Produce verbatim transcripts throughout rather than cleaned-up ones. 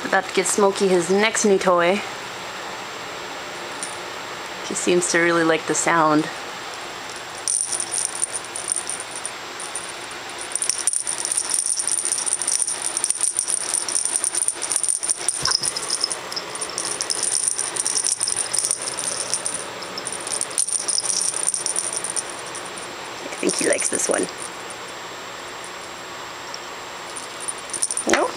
About to get Smokey his next new toy. He seems to really like the sound. I think he likes this one. No?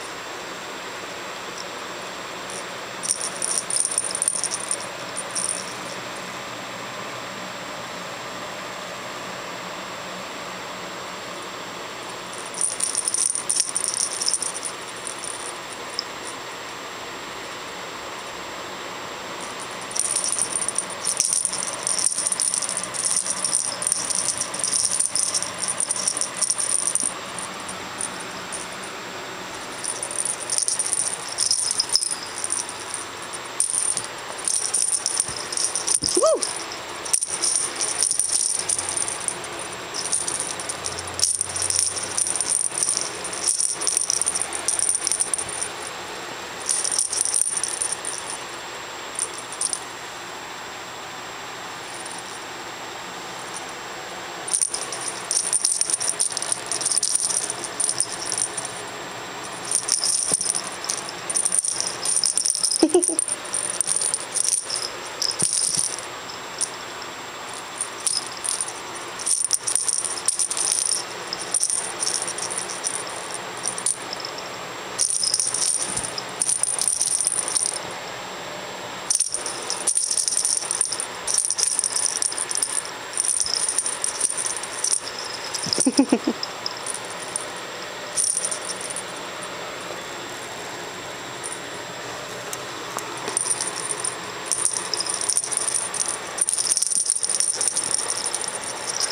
Woo!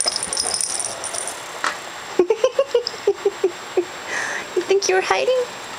You think you were hiding?